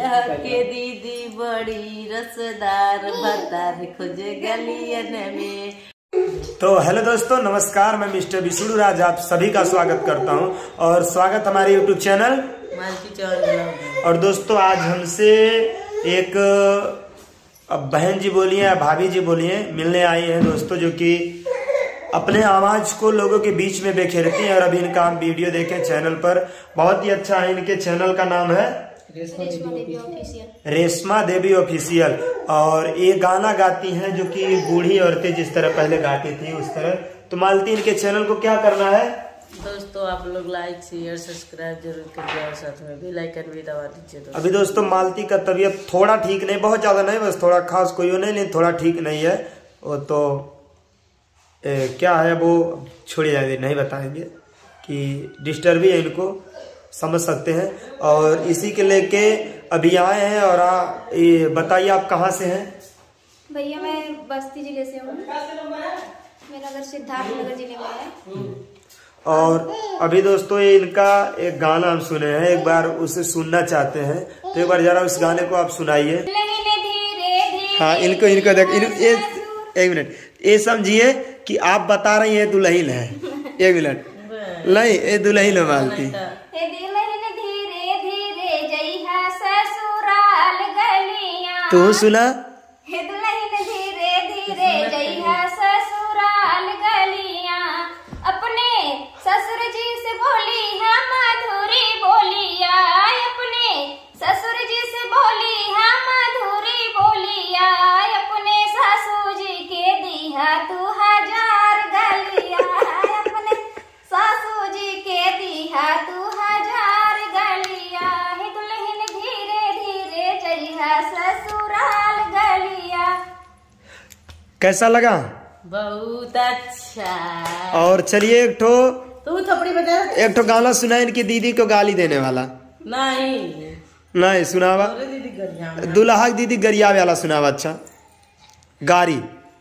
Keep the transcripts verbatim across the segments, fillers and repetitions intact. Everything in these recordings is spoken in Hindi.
दूल्हा के दीदी बड़ी रसदार भतार खोजे गलियन में। तो हेलो दोस्तों, नमस्कार। मैं मिस्टर विष्णु राज आप सभी का स्वागत करता हूं और स्वागत हमारे यूट्यूब चैनल मालती चौधरी। और दोस्तों आज हमसे एक अब बहन जी बोलिए या भाभी जी बोलिए मिलने आई हैं दोस्तों, जो कि अपने आवाज को लोगों के बीच में बिखेरती हैं। और अभी इनका हम वीडियो देखें चैनल पर, बहुत ही अच्छा है। इनके चैनल का नाम है रेशमा देवी ऑफिशियल और ये गाना गाती हैं जो कि बूढ़ी औरतें जिस तरह पहले गाती थी उस तरह। तो मालती इनके चैनल को क्या करना है दोस्तों, आप लोग लाइक शेयर सब्सक्राइब जरूर करिए और साथ में भी लाइकन भी दबा दीजिए। अभी दोस्तों मालती का तबीयत थोड़ा ठीक नहीं, बहुत ज्यादा नहीं, बस थोड़ा खास कोई नहीं, नहीं थोड़ा ठीक नहीं है वो। तो ए, क्या है वो छोड़ी जाएगी, नहीं बताएंगे कि डिस्टर्ब ही है, इनको समझ सकते हैं। और इसी के लेके अभी आए हैं। और आ, ये बताइए आप कहाँ से हैं? भैया मैं बस्ती जिले से हूँ, मेरा घर सिद्धार्थनगर जिले में है। और अभी दोस्तों ये इनका एक गाना हम सुने हैं, एक बार उसे सुनना चाहते हैं, तो एक बार जरा उस गाने को आप सुनाइए। हाँ इनको इनको देख इन, ये, एक मिनट ये समझिए कि आप बता रही है दुल्हन है, एक मिनट नहीं ये दुल्हन है मालती। तू सुना अपने ससुर जी से बोली है मधुरी बोलिया, अपने ससुर जी से बोली है मधुरी बोलिया, अपने सासू जी के दिया तू हजार गलिया, अपने सासू जी के दिया तू हजार गलिया, हे दुल्हन धीरे धीरे जइहा ससुराल गलिया। कैसा लगा? बहुत अच्छा। और चलिए एक ठो तू थपड़ी बजा, एक ठो गाना सुना इनकी दीदी को गाली देने वाला। नहीं नहीं सुनावा, दुल्हा दीदी गरिया वाला सुनावा। अच्छा गारी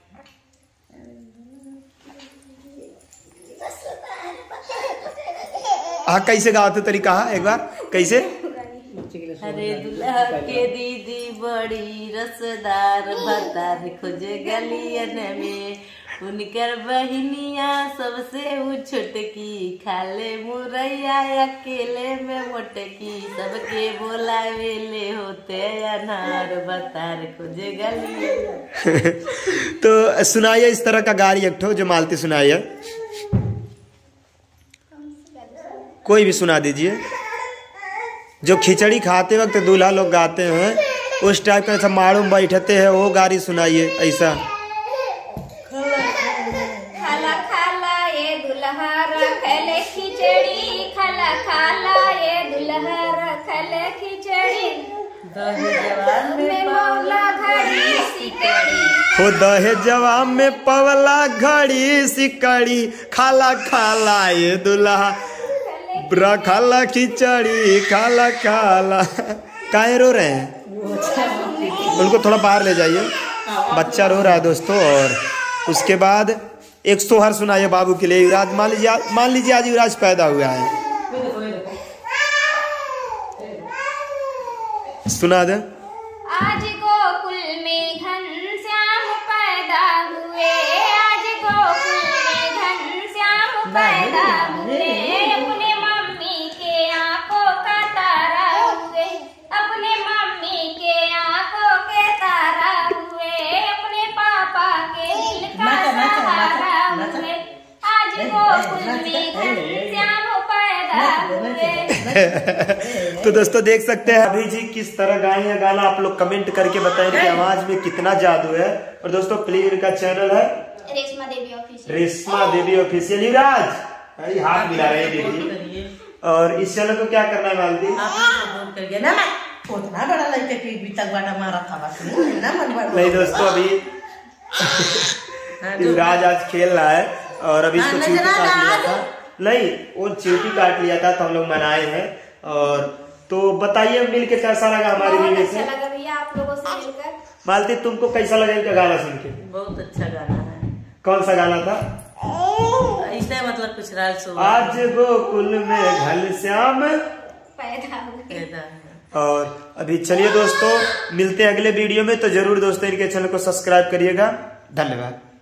हाँ कैसे गाते तरीका एक बार कैसे? अरे दूल्हा के दीदी बड़ी रसदार भतार खोजे गलियन में, उनकर बहनिया सबसे ऊ छोटकी खाले मुरैया अकेले में मोटकी, सबके बोलावेले होते अनार भतार खोजे गलियन। तो सुनाइए इस तरह का गारी एक ठो जो मालती सुनाइए, कोई भी सुना दीजिए जो खिचड़ी खाते वक्त दूल्हा लोग गाते हैं उस टाइप का। माड़ू में बैठते हैं वो गारी सुनाइए ऐसा। खाला खाला ये दुल्हा रखले खिचड़ी, खाला खाला ये दुल्हा रखले खिचड़ी, जवान में मौला घड़ी सिकड़ी, हो दहे जवाब में पवला घड़ी सिकड़ी, खाला खाला ये दुल्हा ब्रा खाला खिचड़ी खाला खाला। काहे रो रहे हैं? उनको थोड़ा बाहर ले जाइए, बच्चा रो रहा है दोस्तों। और उसके बाद एक सोहर सुनाइए बाबू के लिए। युवराज मान लीजिए मान लीजिए आज युवराज पैदा हुआ है, सुना दे। आज गोकुल में घनश्याम पैदा हुए, आज गोकुल में घनश्याम पैदा हुए, अपने मम्मी के आंखों का तारा हुए, अपने मम्मी के आंखों के तारा हुए, अपने पापा के दिल का सहारा हुए, आज गोकुल में घनश्याम पैदा हुए। तो दोस्तों देख सकते हैं अभी जी किस तरह गाए हैं गाना, आप लोग कमेंट करके बताएं कि आवाज में कितना जादू है। और दोस्तों प्लीज इनका चैनल है रेशमा देवी ऑफिशियल, रेशमा देवी ऑफिशियल। युवराज अरे हाथ मिला रहे हैं देखिए। और इस चैनल को क्या करना है मालती? उतना बड़ा लड़के की भी तक वाला मारा था बस ना मन। नहीं दोस्तों अभी युवराज आज खेल रहा है और अभी इसको चींटी काट लिया था। नहीं वो चींटी काट लिया था तो हम लोग मनाए हैं। और तो बताइए मिल के कैसा लगा हमारी वीडियो से? अच्छा लगा भैया आप लोगों से मिलकर। मालती तुमको कैसा लगा इनका गाना सुन के? बहुत अच्छा गाना है। कौन सा गाना था? ऐसे मतलब कुछ राज सो आज गोकुल में घनश्याम पैदा हुए। और अभी चलिए दोस्तों, मिलते हैं अगले वीडियो में। तो जरूर दोस्तों इनके चैनल को सब्सक्राइब करिएगा। धन्यवाद।